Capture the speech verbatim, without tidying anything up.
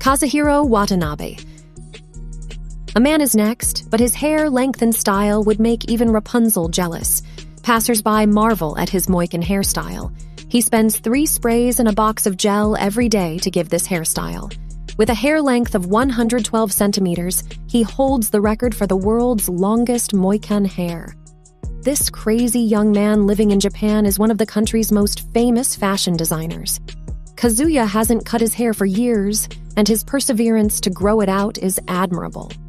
Kazuhiro Watanabe. A man is next, but his hair length and style would make even Rapunzel jealous. Passersby marvel at his Moikan hairstyle. He spends three sprays and a box of gel every day to give this hairstyle. With a hair length of one hundred twelve centimeters, he holds the record for the world's longest Moikan hair. This crazy young man living in Japan is one of the country's most famous fashion designers. Kazuya hasn't cut his hair for years, and his perseverance to grow it out is admirable.